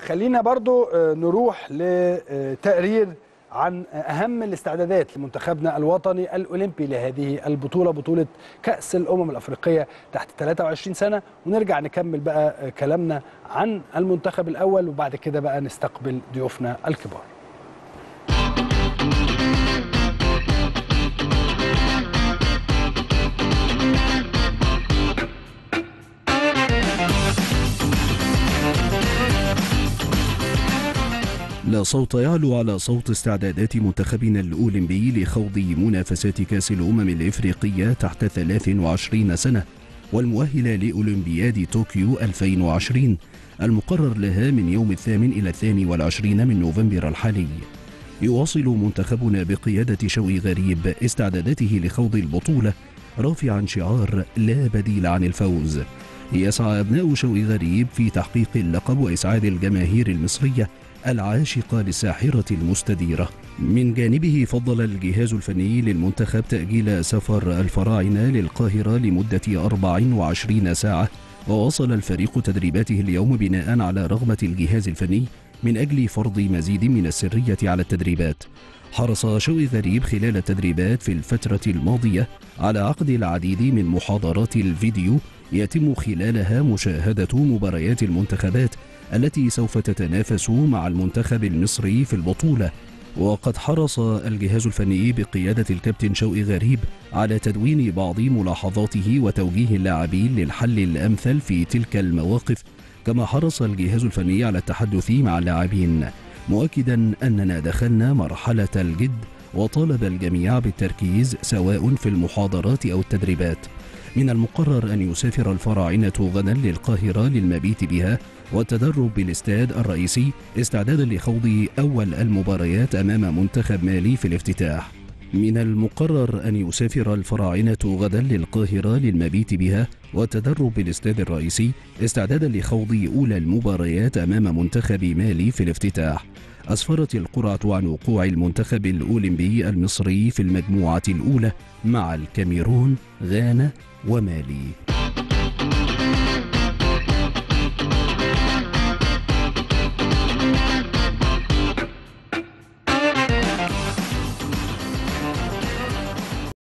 خلينا برضو نروح لتقرير عن أهم الاستعدادات لمنتخبنا الوطني الأولمبي لهذه البطولة، بطولة كأس الأمم الأفريقية تحت 23 سنة، ونرجع نكمل بقى كلامنا عن المنتخب الأول، وبعد كده بقى نستقبل ضيوفنا الكبار. لا صوت يعلو على صوت استعدادات منتخبنا الأولمبي لخوض منافسات كأس الأمم الإفريقية تحت 23 سنة والمؤهلة لأولمبياد طوكيو 2020 المقرر لها من يوم 8 إلى 22 من نوفمبر الحالي. يواصل منتخبنا بقيادة شوقي غريب استعداداته لخوض البطولة رافعا شعار لا بديل عن الفوز. يسعى أبناء شوقي غريب في تحقيق اللقب وإسعاد الجماهير المصرية العاشقة للساحرة المستديرة. من جانبه فضل الجهاز الفني للمنتخب تأجيل سفر الفراعنة للقاهرة لمدة 24 ساعة، وواصل الفريق تدريباته اليوم بناء على رغبة الجهاز الفني من أجل فرض مزيد من السرية على التدريبات. حرص شوقي غريب خلال التدريبات في الفترة الماضية على عقد العديد من محاضرات الفيديو يتم خلالها مشاهدة مباريات المنتخبات التي سوف تتنافس مع المنتخب المصري في البطولة. وقد حرص الجهاز الفني بقيادة الكابتن شوقي غريب على تدوين بعض ملاحظاته وتوجيه اللاعبين للحل الأمثل في تلك المواقف، كما حرص الجهاز الفني على التحدث مع اللاعبين مؤكدا أننا دخلنا مرحلة الجد، وطالب الجميع بالتركيز سواء في المحاضرات أو التدريبات. من المقرر أن يسافر الفراعنة غدا للقاهرة للمبيت بها والتدرب بالاستاد الرئيسي استعدادا لخوض أول المباريات أمام منتخب مالي في الافتتاح. من المقرر أن يسافر الفراعنة غدا للقاهرة للمبيت بها والتدرب بالاستاد الرئيسي استعدادا لخوض أولى المباريات أمام منتخب مالي في الافتتاح. أسفرت القرعة عن وقوع المنتخب الأولمبي المصري في المجموعة الأولى مع الكاميرون، غانا ومالي.